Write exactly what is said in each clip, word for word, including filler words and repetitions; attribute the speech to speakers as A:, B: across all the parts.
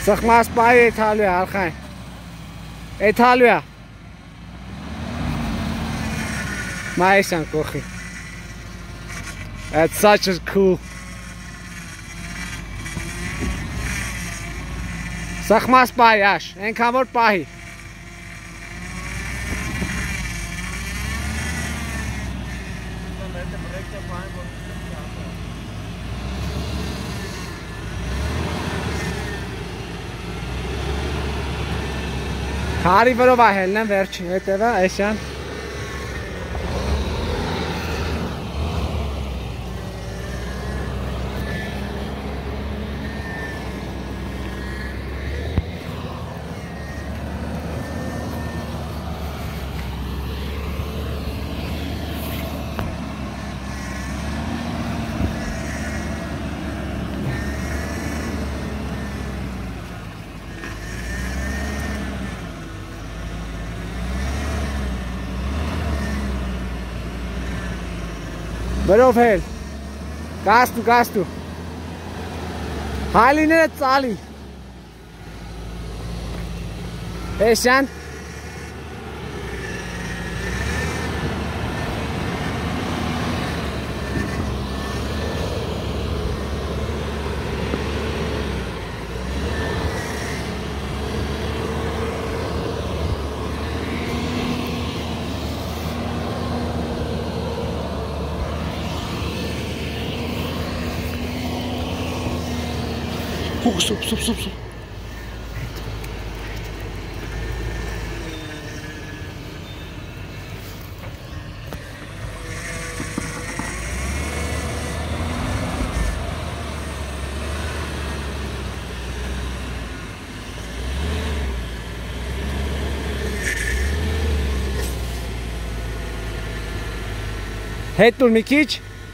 A: Սխմաս պայի էթալու է, ալխայն։ Էթալու է։ Մայեսյան կողի։ That's such a cool. Սխմաս պայի աշ, ենքան որ պահի։ Քարի վրով ահելն են վերջին հետևը, այսյան։ Բրով հել, գաստու, գաստու, հալիները ծալի, էսյան, Суп, суп, суп, суп. Հետ տուր մի քիչ։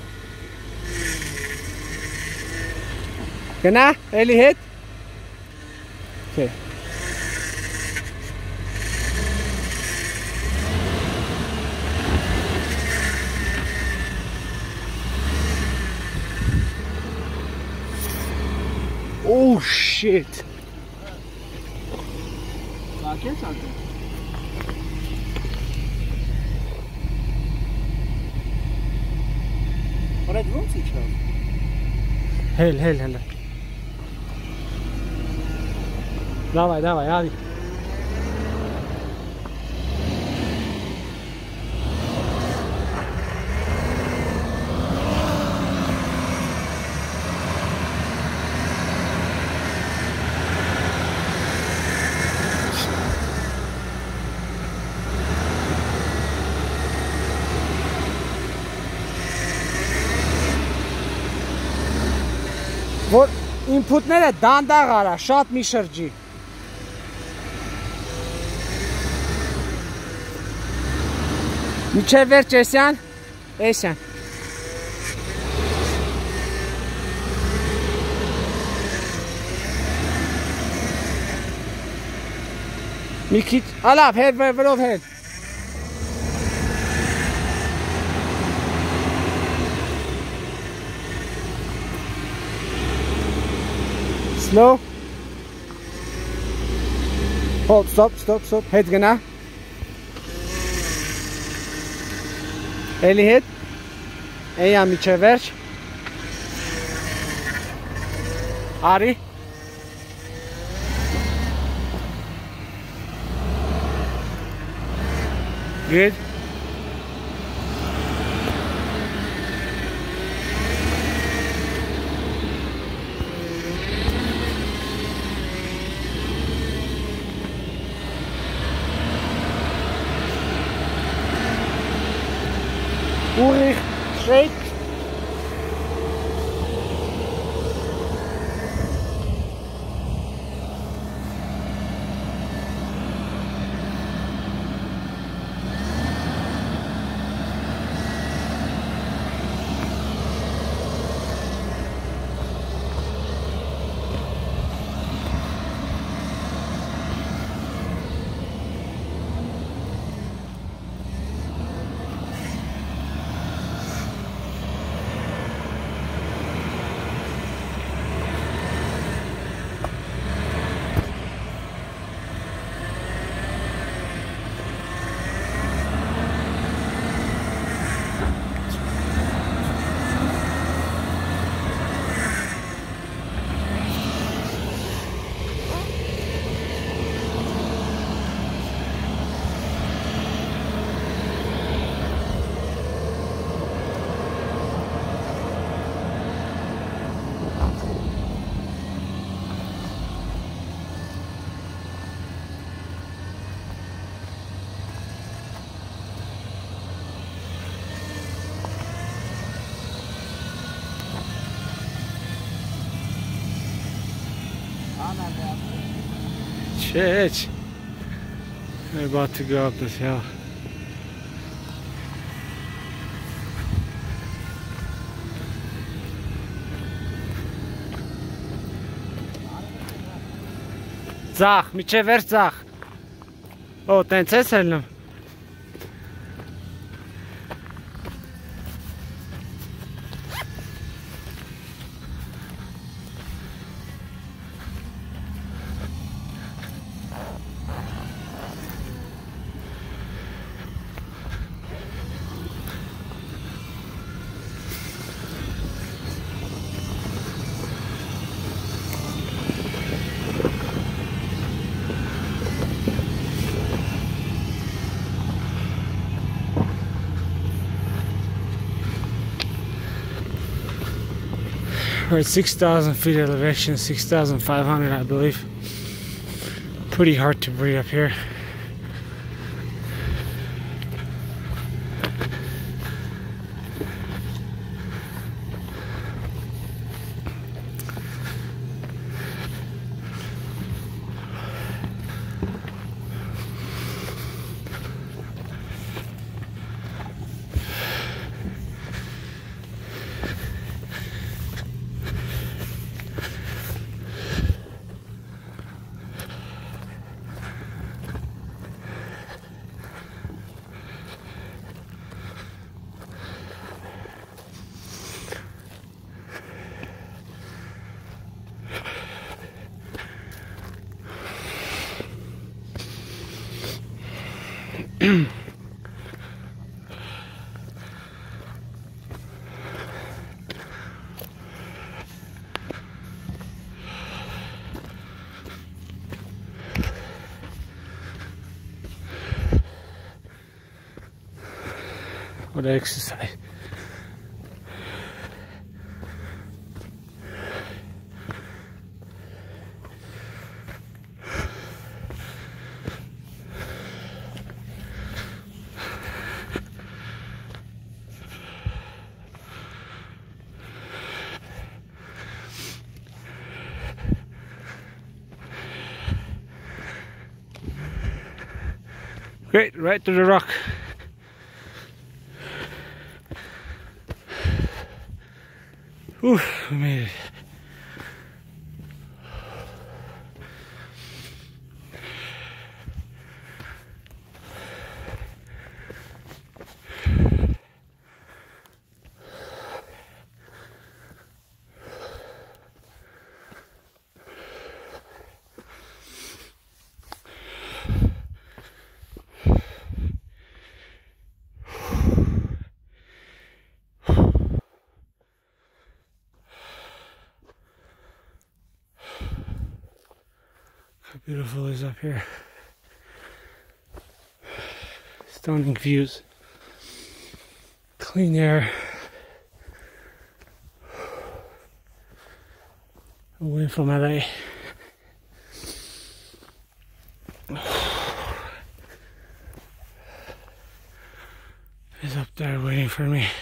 A: Գնա, էլի հետ։ Okay. Oh shit. Sakin sakin. Orada drone seçiyor. Hel hel hel. Давай, давай, Ави. Որ ինփուտները դանդաղ արա, շատ մի շրջի։ Միջև վերջ էսյան, էսյան։ Մի քիչ, ալավ, հետ վրով հետ։ Slow. Hold, stop, stop, stop. Հետ գնա։ Էլի հետ, էյա միջև վերջ, արի, good, Urig, shake. Shit. We're about to go up this hill. Zach, mi ce vers Zach? O, te înțeselnăm. We're at six thousand feet elevation, six thousand five hundred I believe. Pretty hard to breathe up here. What exercise. Great, right to the rock. Whew, we made it. How beautiful is up here. Stunning views. Clean air. Away from L A. He's up there waiting for me.